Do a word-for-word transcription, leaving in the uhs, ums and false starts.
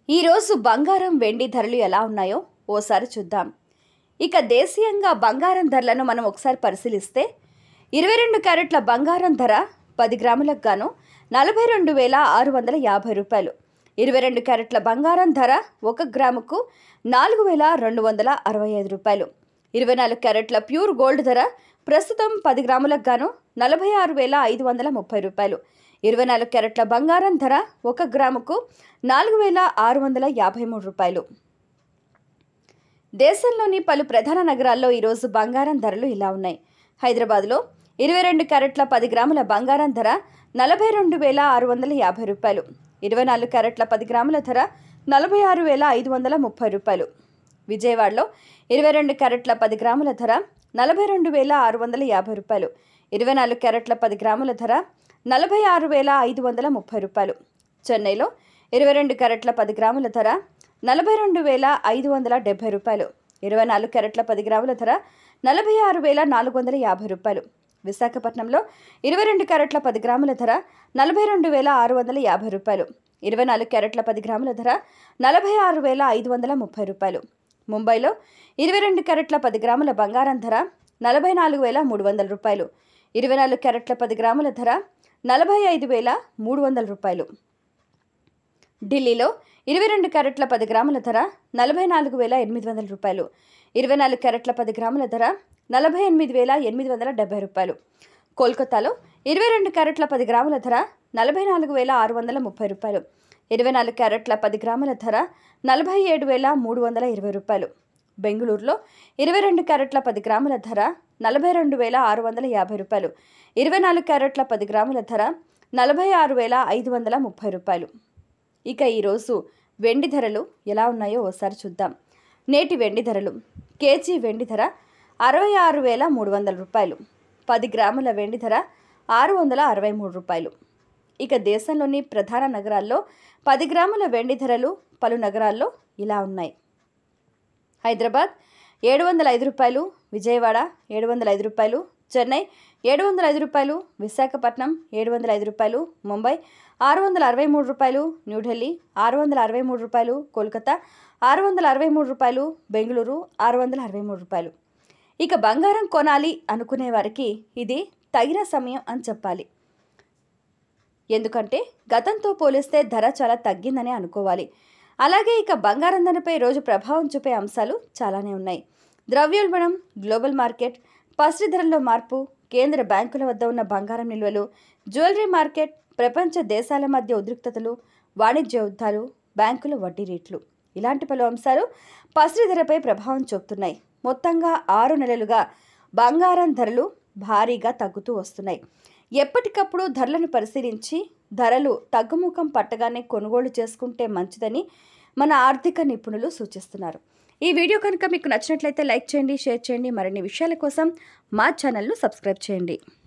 ఈ రోజు బంగారం వెండి ధరలు ఎలా ఉన్నాయో ఓసారి చూద్దాం. ఇక దేశీయంగా బంగారం ధరలను మనం ఒకసారి పరిశీలిస్తే ఇరవై రెండు క్యారెట్ల బంగారం ధర పది గ్రాములకు గాను నలభై రెండు వేల ఆరు వందల యాభై రూపాయలు. ఇరవై రెండు క్యారెట్ల బంగారం ధర ఒక గ్రాముకు నాలుగు వేల రెండు వందల అరవై ఐదు రూపాయలు. ఇరవై నాలుగు క్యారెట్ల ప్యూర్ గోల్డ్ ధర ప్రస్తుతం పది గ్రాములకు గాను నలభై ఆరు వేల ఐదు వందల ముప్పై రూపాయలు. ఇరవై నాలుగు క్యారెట్ల బంగారం ధర ఒక గ్రాముకు నాలుగు వేల ఆరు వందల యాభై మూడు రూపాయలు. దేశంలోని పలు ప్రధాన నగరాల్లో ఈరోజు బంగారం ధరలు ఇలా ఉన్నాయి. హైదరాబాద్లో ఇరవై రెండు క్యారెట్ల పది గ్రాముల బంగారం ధర నలభై రెండు వేల ఆరు వందల యాభై రూపాయలు. ఇరవై నాలుగు క్యారెట్ల పది గ్రాముల ధర నలభై ఆరు వేల ఐదు వందల ముప్పై రూపాయలు. విజయవాడలో ఇరవై రెండు క్యారెట్ల పది గ్రాముల ధర నలభై రెండు వేల ఆరు వందల యాభై రూపాయలు. ఇరవై నాలుగు క్యారెట్ల పది గ్రాముల ధర నలభై ఆరు వేల ఐదు వందల ముప్పై రూపాయలు. చెన్నైలో ఇరవై రెండు క్యారెట్ల పది గ్రాముల ధర నలభై రెండు వేల ఐదు వందల డెబ్బై రూపాయలు. ఇరవై నాలుగు క్యారెట్ల పది గ్రాముల ధర నలభై ఆరు వేల నాలుగు వందల యాభై రూపాయలు. విశాఖపట్నంలో ఇరవై రెండు క్యారెట్ల పది గ్రాముల ధర నలభై రెండు వేల ఆరు వందల యాభై రూపాయలు. ఇరవై నాలుగు క్యారెట్ల పది గ్రాముల ధర నలభై ఆరు వేల ఐదు వందల ముప్పై రూపాయలు. ముంబైలో ఇరవై రెండు క్యారెట్ల పది గ్రాముల బంగారం ధర నలభై నాలుగు వేల మూడు వందల రూపాయలు. ఇరవై నాలుగు క్యారెట్ల పది గ్రాముల ధర నలభై ఐదు వేల మూడు వందల రూపాయలు. ఢిల్లీలో ఇరవై రెండు క్యారెట్ల పది గ్రాముల ధర నలభై నాలుగు వేల ఎనిమిది వందల రూపాయలు. ఇరవై నాలుగు క్యారెట్ల పది గ్రాముల ధర నలభై ఎనిమిది వేల ఎనిమిది వందల డెబ్బై రూపాయలు. కోల్కతాలో ఇరవై రెండు క్యారెట్ల పది గ్రాముల ధర నలభై నాలుగు వేల ఆరు వందల ముప్పై రూపాయలు. ఇరవై నాలుగు క్యారెట్ల పది గ్రాముల ధర నలభై ఏడు వేల మూడు వందల ఇరవై రూపాయలు. బెంగళూరులో ఇరవై రెండు క్యారెట్ల పది గ్రాముల ధర నలభై రెండు వేల ఆరు వందల యాభై రూపాయలు. ఇరవై నాలుగు క్యారెట్ల పది గ్రాముల ధర నలభై ఆరు వేల ఐదు వందల ముప్పై రూపాయలు. ఇక ఈరోజు వెండి ధరలు ఎలా ఉన్నాయో ఓసారి చూద్దాం. నేటి వెండి ధరలు: కేజీ వెండి ధర అరవై ఆరు వేల మూడు వందల రూపాయలు. పది గ్రాముల వెండి ధర ఆరు వందల అరవై మూడు రూపాయలు. ఇక దేశంలోని ప్రధాన నగరాల్లో పది గ్రాముల వెండి ధరలు పలు నగరాల్లో ఇలా ఉన్నాయి. హైదరాబాద్ ఏడు వందల ఐదు రూపాయలు, విజయవాడ ఏడు వందల ఐదు రూపాయలు, చెన్నై ఏడు వందల ఐదు రూపాయలు, విశాఖపట్నం ఏడు వందల ఐదు రూపాయలు, ముంబై ఆరు వందల అరవై మూడు రూపాయలు, న్యూఢిల్లీ ఆరు వందల అరవై మూడు రూపాయలు, కోల్కతా ఆరు వందల అరవై మూడు రూపాయలు, బెంగళూరు ఆరు వందల అరవై మూడు రూపాయలు. ఇక బంగారం కొనాలి అనుకునే వారికి ఇది తగిన సమయం అని చెప్పాలి. ఎందుకంటే గతంతో పోలిస్తే ధర చాలా తగ్గిందని అనుకోవాలి. అలాగే ఇక బంగారం ధరపై రోజు ప్రభావం చూపే అంశాలు చాలానే ఉన్నాయి. ద్రవ్యోల్బణం, గ్లోబల్ మార్కెట్, పసిడి ధరల్లో మార్పు, కేంద్ర బ్యాంకుల వద్ద ఉన్న బంగారం నిల్వలు, జ్యువెలరీ మార్కెట్, ప్రపంచ దేశాల మధ్య ఉద్రిక్తతలు, వాణిజ్య యుద్ధాలు, బ్యాంకుల వడ్డీ రేట్లు, ఇలాంటి పలు అంశాలు పసిడి ధరపై ప్రభావం చూపుతున్నాయి. మొత్తంగా ఆరు నెలలుగా బంగారం ధరలు భారీగా తగ్గుతూ వస్తున్నాయి. ఎప్పటికప్పుడు ధరలను పరిశీలించి ధరలు తగ్గుముఖం పట్టగానే కొనుగోలు చేసుకుంటే మంచిదని మన ఆర్థిక నిపుణులు సూచిస్తున్నారు. ఈ వీడియో కనుక మీకు నచ్చినట్లయితే లైక్ చేయండి, షేర్ చేయండి. మరిన్ని విషయాల కోసం మా ఛానల్ను సబ్స్క్రైబ్ చేయండి.